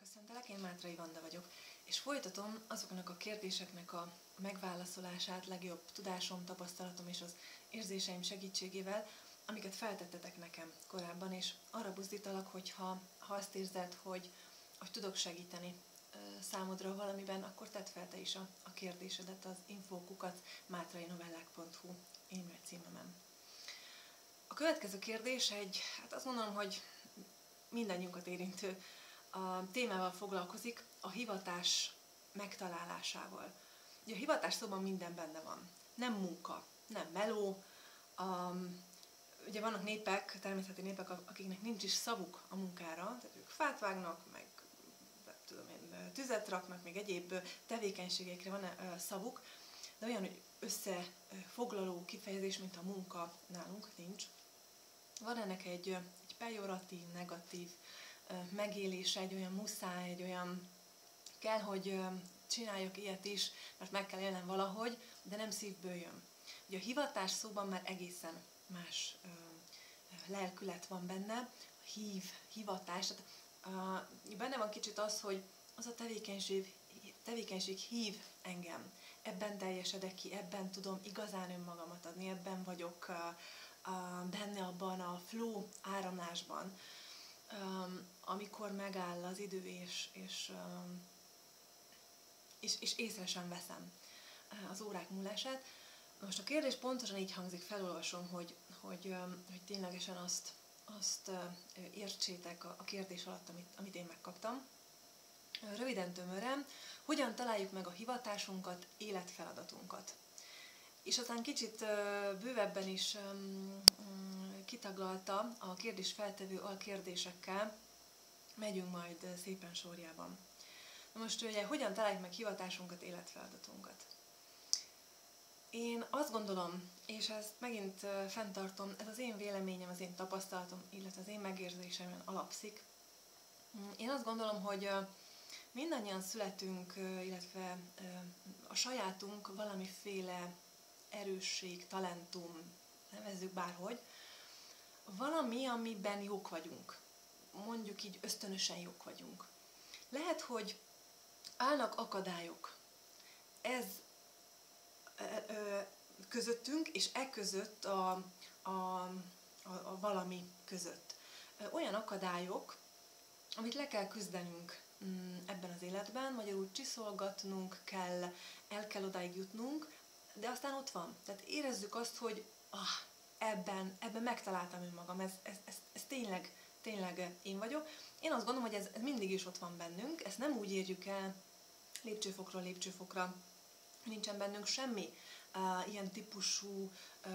Köszöntelek, én Mátrai Vanda vagyok, és folytatom azoknak a kérdéseknek a megválaszolását legjobb tudásom, tapasztalatom és az érzéseim segítségével, amiket feltettetek nekem korábban, és arra buzdítalak, hogy ha azt érzed, hogy tudok segíteni számodra valamiben, akkor tedd fel te is a kérdésedet az info@mátrainovellák.hu e-mail címemen. A következő kérdés hát azt mondom, hogy mindannyiunkat érintő a témával foglalkozik, a hivatás megtalálásával. Ugye a hivatás szóban minden benne van. Nem munka, nem meló. Ugye vannak népek, természeti népek, akiknek nincs is szavuk a munkára, tehát ők fát vágnak, meg tüzet raknak, még egyéb tevékenységekre van szavuk, de olyan, hogy összefoglaló kifejezés, mint a munka nálunk nincs. Van ennek egy pejoratív, negatív megélése, egy olyan muszáj, egy olyan kell, hogy csináljak ilyet is, mert meg kell élnem valahogy, de nem szívből jön. Ugye a hivatás szóban már egészen más lelkület van benne, hivatás, tehát benne van kicsit az, hogy az a tevékenység hív engem, ebben teljesedek ki, ebben tudom igazán önmagamat adni, ebben vagyok benne abban a flow áramlásban, amikor megáll az idő, és észre sem veszem az órák múlását. Most a kérdés pontosan így hangzik, felolvasom, hogy ténylegesen azt értsétek a kérdés alatt, amit én megkaptam. Röviden, tömören, hogyan találjuk meg a hivatásunkat, életfeladatunkat. És aztán kicsit bővebben is kitaglalta a kérdés feltevő alkérdésekkel, megyünk majd szépen sorjában. Na most ugye, hogyan találjuk meg hivatásunkat, életfeladatunkat? Én azt gondolom, és ezt megint fenntartom, ez az én véleményem, az én tapasztalatom, illetve az én megérzésemen alapszik. Én azt gondolom, hogy mindannyian születünk, illetve a sajátunk valamiféle erősség, talentum, nevezzük bárhogy, valami, amiben jók vagyunk. Mondjuk így ösztönösen jók vagyunk. Lehet, hogy állnak akadályok közöttünk, és között a valami között. Olyan akadályok, amit le kell küzdenünk ebben az életben, magyarul csiszolgatnunk kell, el kell odáig jutnunk, de aztán ott van. Tehát érezzük azt, hogy ebben megtaláltam önmagam, ez tényleg én vagyok. Én azt gondolom, hogy ez mindig is ott van bennünk, ezt nem úgy érjük el lépcsőfokról lépcsőfokra, nincsen bennünk semmi ilyen típusú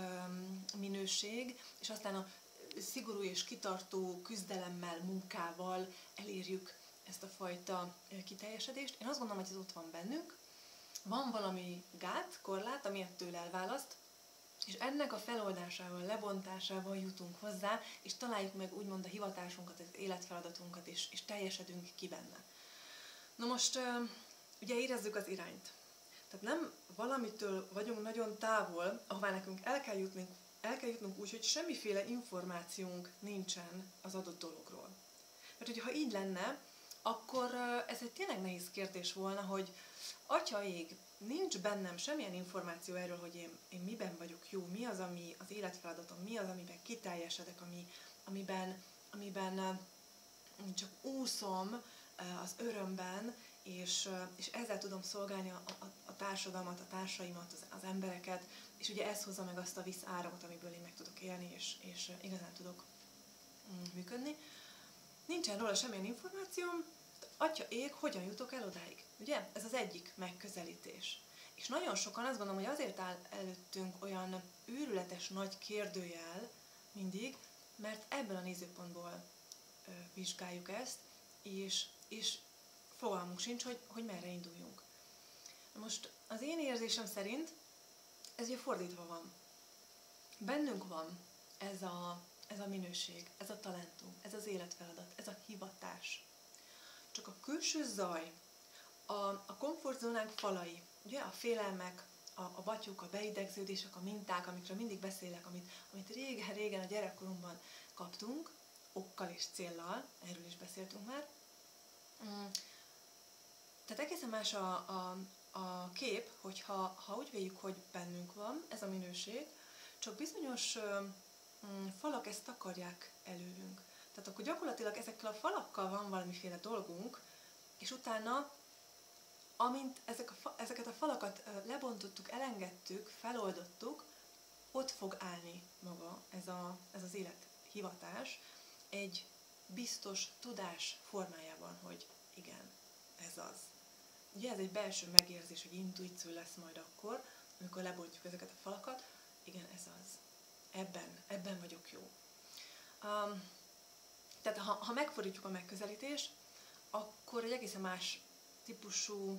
minőség, és aztán a szigorú és kitartó küzdelemmel, munkával elérjük ezt a fajta kiteljesedést. Én azt gondolom, hogy ez ott van bennünk. Van valami gát, korlát, ami ettől elválaszt, és ennek a feloldásával, lebontásával jutunk hozzá, és találjuk meg úgymond a hivatásunkat, az életfeladatunkat, és teljesedünk ki benne. Na most, ugye érezzük az irányt. Tehát nem valamitől vagyunk nagyon távol, ahová nekünk el kell jutnunk úgy, hogy semmiféle információnk nincsen az adott dologról. Mert hogyha így lenne, akkor ez egy tényleg nehéz kérdés volna, hogy Atya ég, nincs bennem semmilyen információ erről, hogy én miben vagyok jó, mi az, ami az életfeladatom, mi az, amiben kiteljesedek, amiben csak úszom az örömben, és ezzel tudom szolgálni a társadalmat, a társaimat, az embereket, és ugye ez hozza meg azt a vízáramot, amiből én meg tudok élni, és igazán tudok működni. Nincsen róla semmilyen információm, Atya ég, hogyan jutok el odáig? Ugye? Ez az egyik megközelítés. És nagyon sokan azt gondolom, hogy azért áll előttünk olyan őrületes nagy kérdőjel mindig, mert ebből a nézőpontból vizsgáljuk ezt, és fogalmunk sincs, hogy merre induljunk. Most az én érzésem szerint ez ugye fordítva van. Bennünk van ez a minőség, ez a talentum, ez az életfeladat, ez a hivatás. Csak a külső zaj, a komfortzónánk falai, ugye a félelmek, a batyuk, a beidegződések, a minták, amikről mindig beszélek, amit régen a gyerekkorunkban kaptunk, okkal és céllal, erről is beszéltünk már, Mm, Tehát egészen más a kép, hogyha úgy véljük, hogy bennünk van ez a minőség, csak bizonyos falak ezt takarják előlünk. Tehát akkor gyakorlatilag ezekkel a falakkal van valamiféle dolgunk, és utána, amint ezeket a falakat lebontottuk, elengedtük, feloldottuk, ott fog állni maga ez az élethivatás egy biztos tudás formájában, hogy igen, ez az. Ugye ez egy belső megérzés, hogy intuíció lesz majd akkor, amikor lebontjuk ezeket a falakat, igen, ez az. Ebben vagyok jó. Tehát ha megfordítjuk a megközelítést, akkor egy egészen más típusú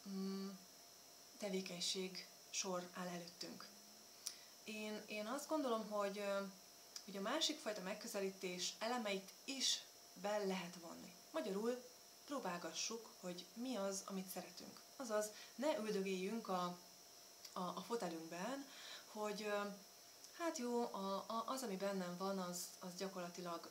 tevékenység sor áll előttünk. Én azt gondolom, hogy a másik fajta megközelítés elemeit is be lehet vonni. Magyarul próbálgassuk, hogy mi az, amit szeretünk. Azaz, ne üldögéljünk a fotelünkben, hogy hát jó, az, ami bennem van, az gyakorlatilag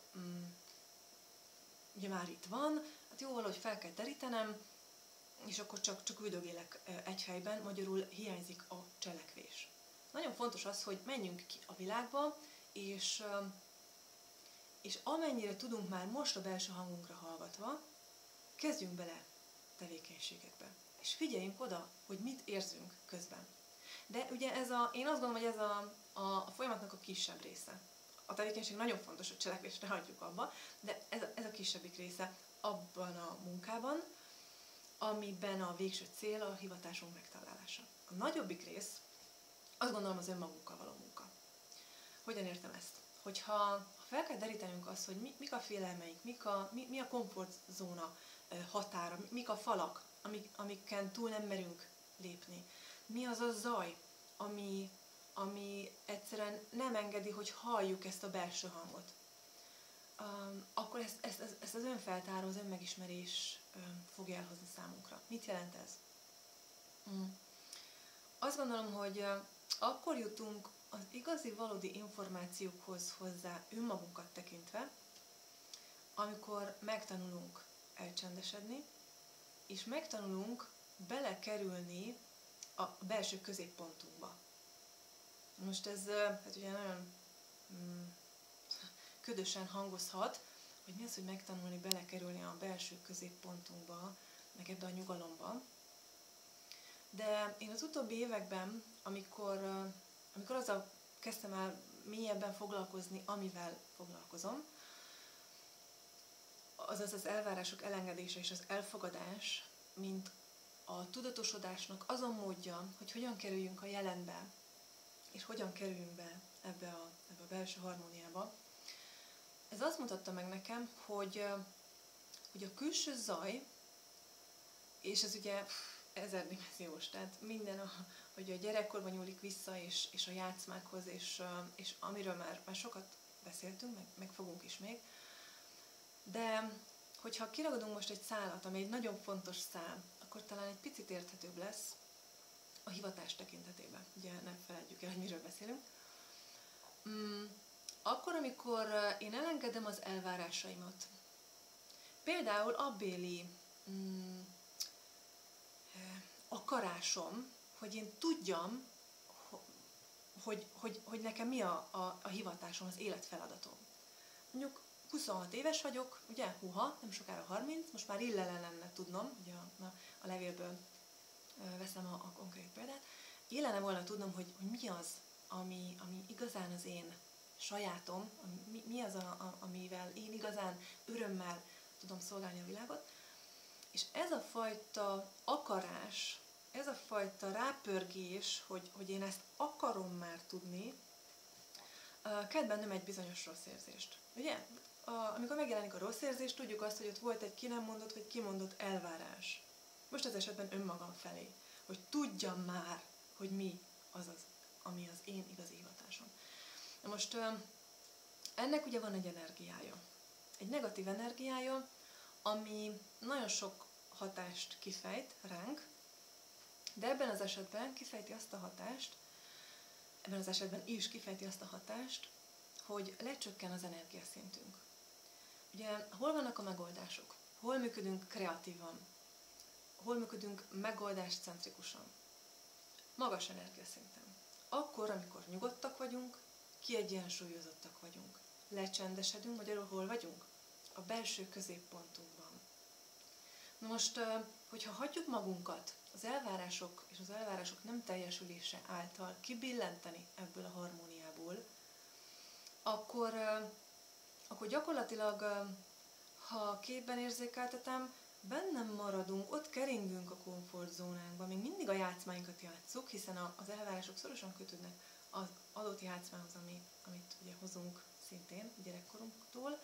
ugye már itt van, hát jó, valahogy fel kell terítenem, és akkor csak üldögélek egy helyben, magyarul hiányzik a cselekvés. Nagyon fontos az, hogy menjünk ki a világba, és amennyire tudunk már most a belső hangunkra hallgatva, kezdjünk bele tevékenységekbe. És figyeljünk oda, hogy mit érzünk közben. De ugye én azt gondolom, hogy ez a folyamatnak a kisebb része. A tevékenység nagyon fontos, hogy cselekvést ne hagyjuk abba, de ez a kisebbik része abban a munkában, amiben a végső cél a hivatásunk megtalálása. A nagyobbik rész, azt gondolom, az önmagunkkal való munka. Hogyan értem ezt? Hogyha fel kell derítenünk azt, hogy mik a félelmeink, mi a komfortzóna határa, mik a falak, amiken túl nem merünk lépni, mi az a zaj, ami egyszerűen nem engedi, hogy halljuk ezt a belső hangot, akkor ezt az önfeltáró, az önmegismerés fogja elhozni számunkra. Mit jelent ez? Azt gondolom, hogy akkor jutunk az igazi, valódi információkhoz hozzá önmagunkat tekintve, amikor megtanulunk elcsendesedni, és megtanulunk belekerülni a belső középpontunkba. Most ez hát ugye nagyon ködösen hangozhat, hogy mi az, hogy megtanulni belekerülni a belső középpontunkba, meg ebbe a nyugalomba. De én az utóbbi években, amikor azzal kezdtem el mélyebben foglalkozni, amivel foglalkozom, azaz az elvárások elengedése és az elfogadás, mint a tudatosodásnak azon módja, hogy hogyan kerüljünk a jelenbe, és hogyan kerüljünk be ebbe a belső harmóniába. Ez azt mutatta meg nekem, hogy a külső zaj, és ez ugye ezerdimenziós, tehát minden, hogy a gyerekkorban nyúlik vissza, és a játszmákhoz, és amiről már sokat beszéltünk, meg fogunk is még, de hogyha kiragadunk most egy szálat, ami egy nagyon fontos szál, akkor talán egy picit érthetőbb lesz a hivatás tekintetében. Ugye ne feledjük el, hogy miről beszélünk. Akkor, amikor én elengedem az elvárásaimat, például abbéli akarásom, hogy én tudjam, hogy nekem mi a hivatásom, az életfeladatom. Mondjuk 26 éves vagyok, ugye, nem sokára 30, most már illene lenne tudnom, ugye a levélből veszem a konkrét példát, illene volna tudnom, hogy mi az, ami igazán az én sajátom, mi az, amivel én igazán örömmel tudom szolgálni a világot. És ez a fajta akarás, ez a fajta rápörgés, hogy én ezt akarom már tudni, kelt bennem egy bizonyos rossz érzést. Ugye? Amikor megjelenik a rossz érzés, tudjuk azt, hogy ott volt egy ki nem mondott, vagy kimondott elvárás. Most az esetben önmagam felé. Hogy tudjam már, hogy mi az, ami az én igazi hivatásom. Na most ennek ugye van egy energiája. Egy negatív energiája, ami nagyon sok hatást kifejt ránk, de ebben az esetben kifejti azt a hatást, ebben az esetben is kifejti azt a hatást, hogy lecsökken az energiaszintünk. Ugye hol vannak a megoldások? hol működünk kreatívan, hol működünk megoldáscentrikusan, magas energiaszinten. Akkor, amikor nyugodtak vagyunk, kiegyensúlyozottak vagyunk, lecsendesedünk, magyarul hol vagyunk? A belső középpontunkban. Na most, hogyha hagyjuk magunkat az elvárások és az elvárások nem teljesülése által kibillenteni ebből a harmóniából, akkor gyakorlatilag, ha képben érzékeltetem, bennem maradunk, ott keringünk a komfortzónánkban, még mindig a játszmáinkat játsszuk, hiszen az elvárások szorosan kötődnek az adott játszmához, amit ugye hozunk szintén gyerekkorunktól.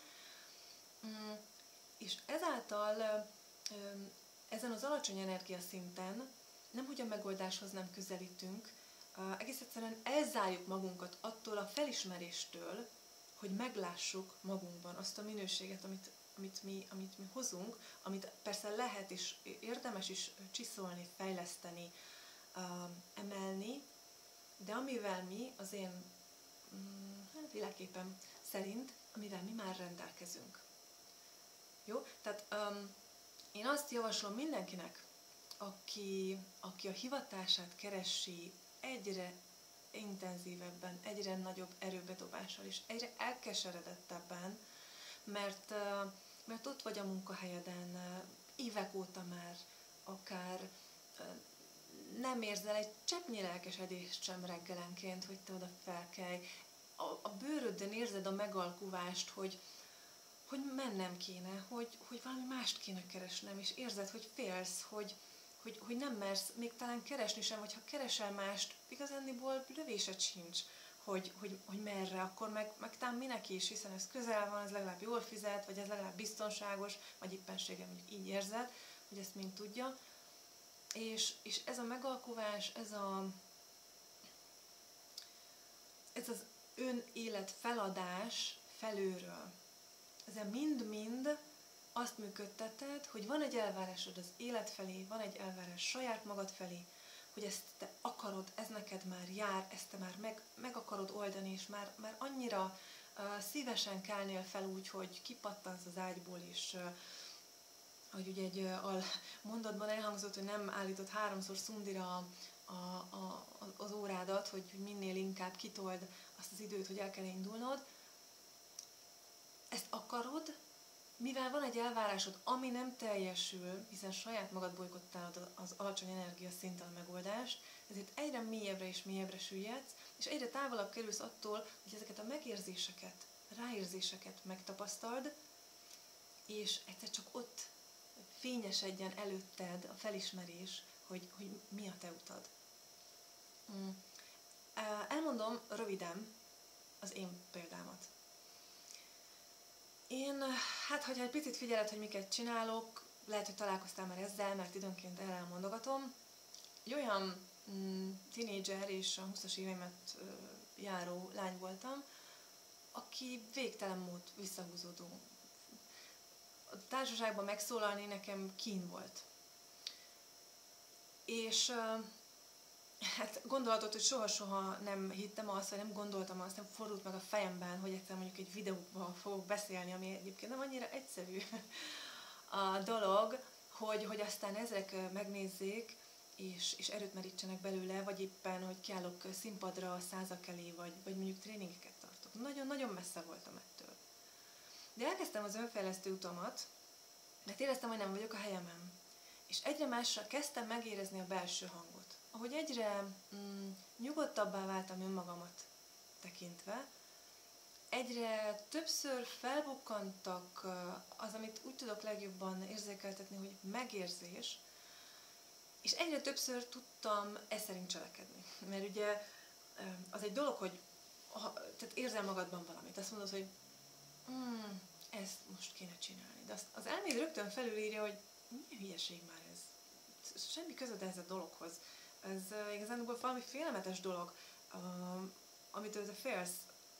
És ezáltal ezen az alacsony energiaszinten nemhogy a megoldáshoz nem közelítünk, egész egyszerűen elzárjuk magunkat attól a felismeréstől, hogy meglássuk magunkban azt a minőséget, amit mi hozunk, amit persze lehet és érdemes is csiszolni, fejleszteni, emelni, de amivel mi az én világképem szerint, amivel mi már rendelkezünk. Jó? Tehát én azt javaslom mindenkinek, aki a hivatását keresi egyre intenzívebben, egyre nagyobb erőbedobással és egyre elkeseredettebben, mert ott vagy a munkahelyeden évek óta már akár nem érzel egy cseppnyi lelkesedést sem reggelenként, hogy te oda felkelj. A bőrödön érzed a megalkuvást, hogy mennem kéne, hogy valami mást kéne keresnem, és érzed, hogy félsz, hogy nem mersz még talán keresni sem, vagy ha keresel mást, igazándiból lövésed sincs, hogy merre, akkor meg talán minek is, hiszen ez közel van, ez legalább jól fizet, vagy ez legalább biztonságos, vagy éppenséggel így érzed, hogy ezt mind tudja. És ez a megalkuvás, ez az önélet feladás felülről, ezen mind-mind azt működteted, hogy van egy elvárásod az élet felé, van egy elvárás saját magad felé, hogy ezt te akarod, ez neked már jár, ezt te már meg akarod oldani, és már annyira szívesen kelnél fel úgy, hogy kipattansz az ágyból, és ahogy ugye egy mondatban elhangzott, hogy nem állítod 3-szor szundira az órádat, hogy minél inkább kitold azt az időt, hogy el kell indulnod. Ezt akarod, mivel van egy elvárásod, ami nem teljesül, hiszen saját magad bolykottálod az alacsony energiaszinten a megoldást, ezért egyre mélyebbre és mélyebbre süllyedsz, és egyre távolabb kerülsz attól, hogy ezeket a megérzéseket, ráérzéseket megtapasztald, és egyszer csak ott fényesedjen előtted a felismerés, hogy mi a te utad. Elmondom röviden az én példámat. Én, hogyha egy picit figyeled, hogy miket csinálok, lehet, hogy találkoztál már ezzel, mert időnként elmondogatom. Egy olyan tínédzser és a 20-as éveimet járó lány voltam, aki végtelen mód visszahúzódó. A társaságban megszólalni nekem kín volt. És gondolhatod, hogy soha-soha nem hittem azt, vagy nem gondoltam azt, nem fordult meg a fejemben, hogy egyszer mondjuk egy videóban fogok beszélni, ami egyébként nem annyira egyszerű a dolog, hogy aztán ezrek megnézzék, és erőt merítsenek belőle, vagy éppen, hogy kiállok színpadra, százak elé, vagy mondjuk tréningeket tartok. Nagyon-nagyon messze voltam ettől. De elkezdtem az önfejlesztő utamat, mert éreztem, hogy nem vagyok a helyemen. És egyre másra kezdtem megérezni a belső hangot. Ahogy egyre nyugodtabbá váltam önmagamat tekintve, egyre többször felbukkantak az, amit úgy tudok legjobban érzékeltetni, hogy megérzés, és egyre többször tudtam ez szerint cselekedni. Mert ugye az egy dolog, hogy tehát érzel magadban valamit, azt mondod, hogy ezt most kéne csinálni. De az elméd rögtön felülírja, hogy milyen hülyeség már ez. Semmi közöd ehhez a dologhoz. Ez igazából valami félelmetes dolog, amitől te félsz.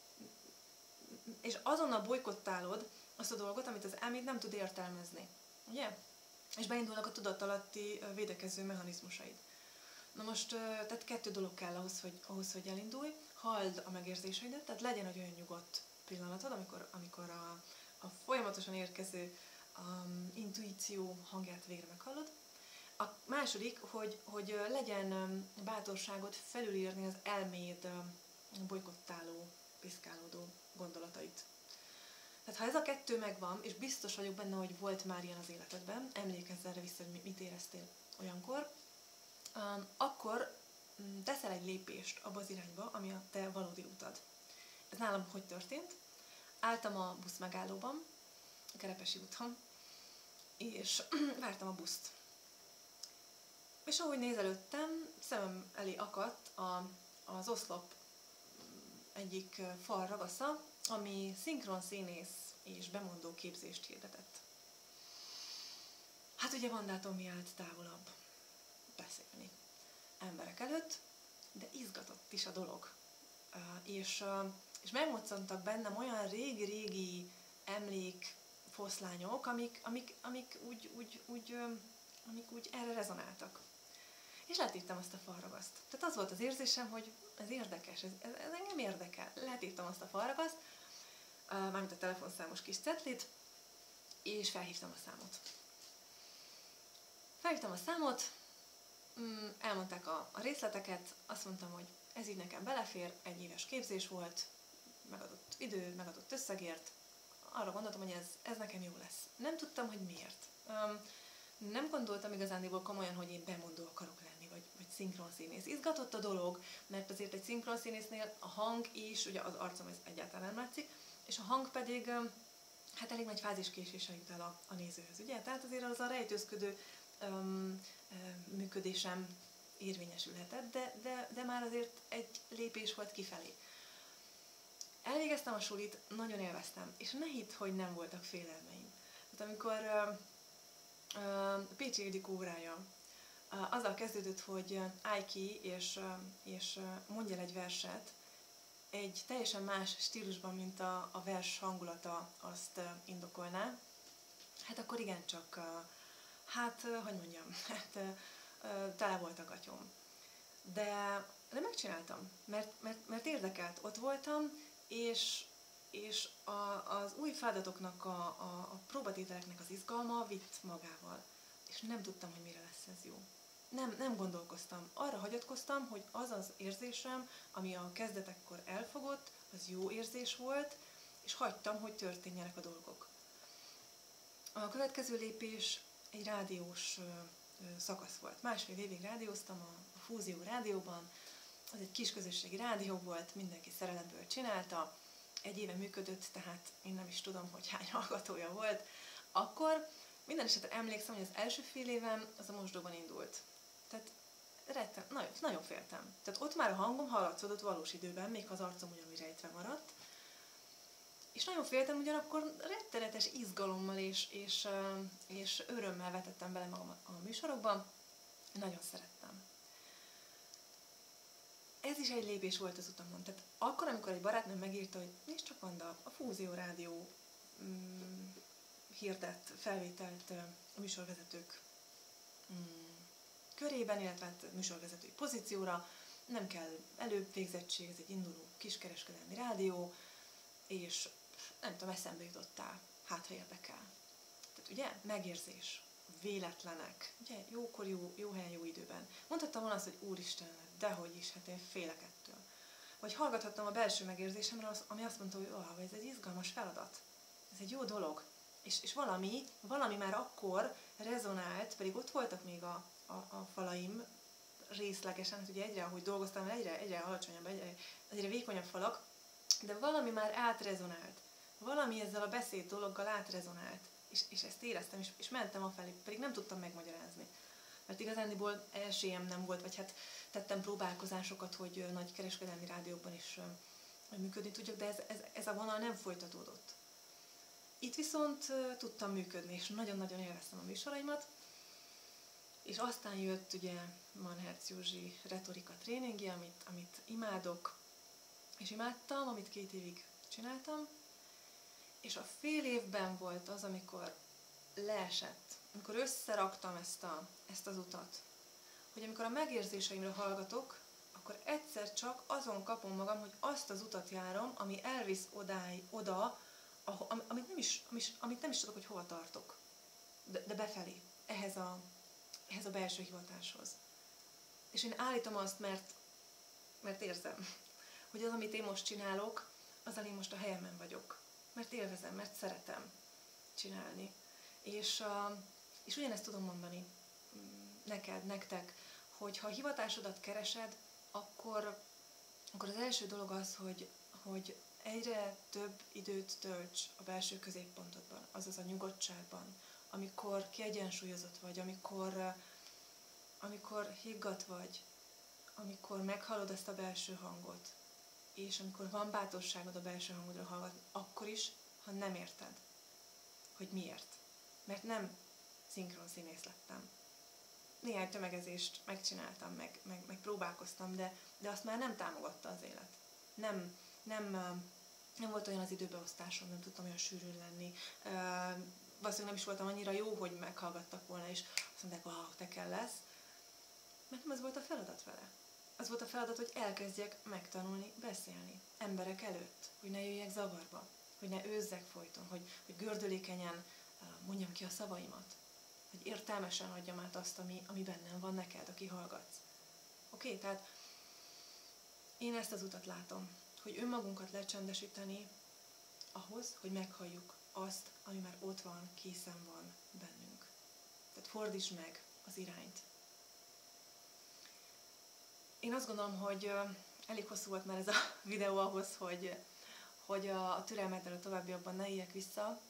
És azonnal bolykottálod azt a dolgot, amit az elméd nem tud értelmezni. Ugye? És beindulnak a tudatalatti védekező mechanizmusaid. Na most, tehát 2 dolog kell ahhoz, hogy elindulj. Halld a megérzéseidet, tehát legyen egy olyan nyugodt pillanatod, amikor a folyamatosan érkező intuíció hangját végre meghallod. A második, hogy legyen bátorságod felülírni az elméd bolykottáló, piszkálódó gondolatait. Tehát ha ez a kettő megvan, és biztos vagyok benne, hogy volt már ilyen az életedben, emlékezz erre vissza, hogy mit éreztél olyankor, akkor teszel egy lépést abba az irányba, ami a te valódi utad. Ez nálam hogy történt? Álltam a busz megállóban, a Kerepesi úton, és vártam a buszt. És ahogy nézelődtem, szemem elé akadt az oszlop egyik fal ragasza, ami szinkronszínész és bemondó képzést hirdetett. Hát ugye Vandától mi állt távolabb beszélni emberek előtt, de izgatott is a dolog. És megmoccantak bennem olyan régi-régi emlékfoszlányok, amik úgy erre rezonáltak. És letéptem azt a falragaszt. Tehát az volt az érzésem, hogy ez érdekes, ez engem érdekel. Letéptem azt a falragaszt, mármint a telefonszámos kis cetlit, és felhívtam a számot. Felhívtam a számot, elmondták a részleteket, azt mondtam, hogy ez így nekem belefér, 1 éves képzés volt, megadott idő, megadott összegért, arra gondoltam, hogy ez nekem jó lesz. Nem tudtam, hogy miért. Nem gondoltam igazándiból komolyan, hogy én bemondó akarok lenni, vagy szinkronszínész. Izgatott a dolog, mert azért egy szinkronszínésznél a hang is, ugye az arcom ez egyáltalán nem látszik, és a hang pedig hát elég nagy fáziskéséssel jut el a nézőhöz, ugye? Tehát azért az a rejtőzködő működésem érvényesülhetett, de már azért egy lépés volt kifelé. Elvégeztem a sulit, nagyon élveztem, és ne hidd, hogy nem voltak félelmeim. Hát amikor Pécsi Ildikó órája azzal kezdődött, hogy állj ki és mondj el egy verset, egy teljesen más stílusban, mint a vers hangulata azt indokolná, hát akkor igencsak, hogy mondjam, tele volt a gatyom. De megcsináltam, mert érdekelt, ott voltam, és az új feladatoknak, a próbatételeknek az izgalma vitt magával. És nem tudtam, hogy mire lesz ez jó. Nem gondolkoztam. Arra hagyatkoztam, hogy az az érzésem, ami a kezdetekkor elfogott, az jó érzés volt, és hagytam, hogy történjenek a dolgok. A következő lépés egy rádiós szakasz volt. 1,5 évig rádióztam a Fúzió rádióban, az egy kis közösségi rádió volt, mindenki szerelemből csinálta, 1 éve működött, tehát én nem is tudom, hogy hány hallgatója volt. Akkor minden esetre emlékszem, hogy az első fél évem az a mosdóban indult. Tehát nagyon féltem. Tehát ott már a hangom hallatszódott valós időben, még ha az arcom ugyanúgy rejtve maradt. És nagyon féltem, ugyanakkor rettenetes izgalommal és örömmel vetettem bele magam a műsorokban. Nagyon szerettem. Ez is egy lépés volt az utamon. Tehát akkor, amikor egy barátnőm megírta, hogy nézd csak, Vanda, a Fúzió rádió hirdett felvételt a műsorvezetők körében, illetve hát műsorvezetői pozícióra, nem kell elővégzettség, ez egy induló kiskereskedelmi rádió, és nem tudom, eszembe jutottál, hát ha érdekel. Tehát ugye, megérzés, véletlenek, ugye, jókor, jó helyen, jó időben. Mondhattam volna azt, hogy úristen, dehogy is, hát én félek ettől. Vagy hallgathattam a belső megérzésemre, ami azt mondta, hogy ez egy izgalmas feladat, ez egy jó dolog. És valami már akkor rezonált, pedig ott voltak még a falaim részlegesen, hát ugye egyre, ahogy dolgoztam, egyre alacsonyabb, egyre vékonyabb falak, de valami már átrezonált. Valami ezzel a beszéd dologgal átrezonált. És ezt éreztem, és mentem afelé, pedig nem tudtam megmagyarázni. Mert igazándiból esélyem nem volt, vagy hát tettem próbálkozásokat, hogy nagy kereskedelmi rádiókban is működni tudjak, de ez a vonal nem folytatódott. Itt viszont tudtam működni, és nagyon-nagyon élveztem a műsoraimat, és aztán jött ugye Manherc Józsi retorika tréningje, amit imádok, és imádtam, amit 2 évig csináltam, és a fél évben volt az, amikor leesett, amikor összeraktam ezt az utat, hogy amikor a megérzéseimre hallgatok, akkor egyszer csak azon kapom magam, hogy azt az utat járom, ami elvisz oda, amit nem is tudok, hogy hova tartok, de befelé, ehhez a belső hivatáshoz. És én állítom azt, mert érzem, hogy az, amit én most csinálok, azzal én most a helyemen vagyok. Mert élvezem, mert szeretem csinálni. És ugyanezt tudom mondani nektek, hogy ha a hivatásodat keresed, akkor az első dolog az, hogy egyre több időt tölts a belső középpontodban, azaz a nyugodtságban, amikor kiegyensúlyozott vagy, amikor higgadt vagy, amikor meghallod ezt a belső hangot, és amikor van bátorságod a belső hangodra hallgatni, akkor is, ha nem érted, hogy miért. Mert nem szinkron színész lettem. Néhány tömegezést megcsináltam, meg próbálkoztam, de azt már nem támogatta az élet. Nem volt olyan az időbeosztásom, nem tudtam olyan sűrűn lenni. Valószínűleg nem is voltam annyira jó, hogy meghallgattak volna, és azt mondták, wow, te kell lesz. Mert nem az volt a feladat vele. Az volt a feladat, hogy elkezdjek megtanulni beszélni emberek előtt, hogy ne jöjjek zavarba, hogy ne őzzek folyton, hogy gördülékenyen mondjam ki a szavaimat, hogy értelmesen adjam át azt, ami bennem van neked, aki hallgatsz. Oké? Tehát én ezt az utat látom, hogy önmagunkat lecsendesíteni ahhoz, hogy meghalljuk azt, ami már ott van, készen van bennünk. Tehát fordítsd meg az irányt. Én azt gondolom, hogy elég hosszú volt már ez a videó ahhoz, hogy a türelmeddel a továbbiakban ne éljek vissza,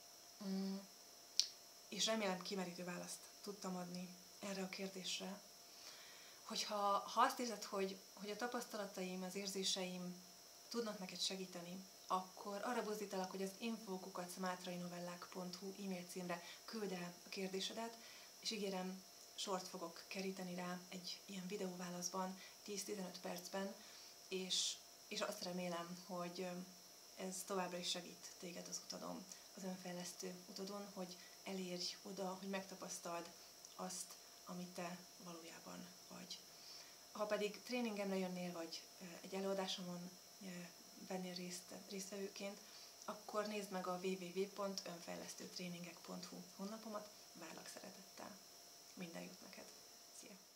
és remélem kimerítő választ tudtam adni erre a kérdésre. Hogyha azt érzed, hogy a tapasztalataim, az érzéseim tudnak neked segíteni, akkor arra buzdítalak, hogy az info@matrainnovellák.hu e-mail címre küld el a kérdésedet, és ígérem, sort fogok keríteni rá egy ilyen videóválaszban 10-15 percben, és azt remélem, hogy ez továbbra is segít téged az utadon, az önfejlesztő utadon, hogy elérj oda, hogy megtapasztald azt, amit te valójában vagy. Ha pedig tréningemre jönnél, vagy egy előadásomon vennél résztvevőként, akkor nézd meg a www.önfejlesztőtréningek.hu honlapomat, várlak szeretettel. Minden jót neked! Szia!